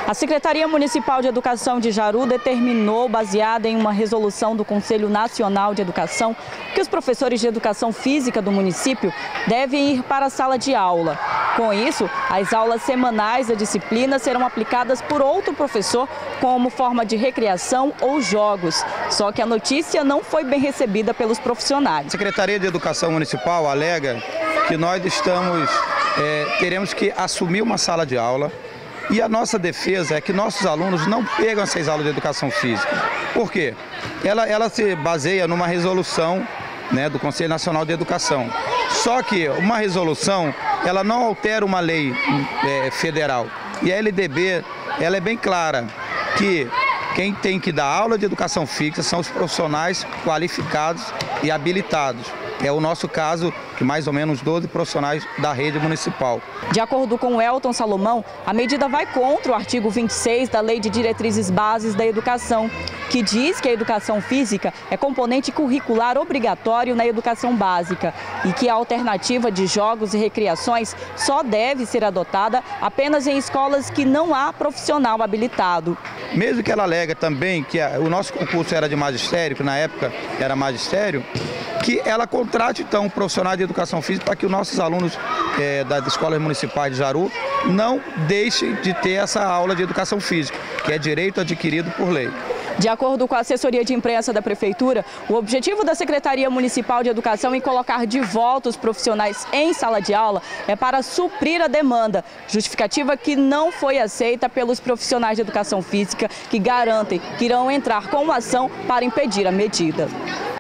A Secretaria Municipal de Educação de Jaru determinou, baseada em uma resolução do Conselho Nacional de Educação, que os professores de educação física do município devem ir para a sala de aula. Com isso, as aulas semanais da disciplina serão aplicadas por outro professor como forma de recreação ou jogos. Só que a notícia não foi bem recebida pelos profissionais. A Secretaria de Educação Municipal alega que nós teremos que assumir uma sala de aula. E a nossa defesa é que nossos alunos não pegam essas aulas de educação física. Por quê? Ela se baseia numa resolução, do Conselho Nacional de Educação. Só que uma resolução, ela não altera uma lei federal. E a LDB, ela é bem clara que quem tem que dar aula de educação física são os profissionais qualificados e habilitados. É o nosso caso, que mais ou menos 12 profissionais da rede municipal. De acordo com Elton Salomão, a medida vai contra o artigo 26 da Lei de Diretrizes Básicas da Educação, que diz que a educação física é componente curricular obrigatório na educação básica e que a alternativa de jogos e recreações só deve ser adotada apenas em escolas que não há profissional habilitado. Mesmo que ela alega também que o nosso concurso era de magistério, que na época era magistério, que ela contrate então um profissional de educação física para que os nossos alunos das escolas municipais de Jaru não deixem de ter essa aula de educação física, que é direito adquirido por lei. De acordo com a assessoria de imprensa da Prefeitura, o objetivo da Secretaria Municipal de Educação em colocar de volta os profissionais em sala de aula é para suprir a demanda, justificativa que não foi aceita pelos profissionais de educação física, que garantem que irão entrar com uma ação para impedir a medida.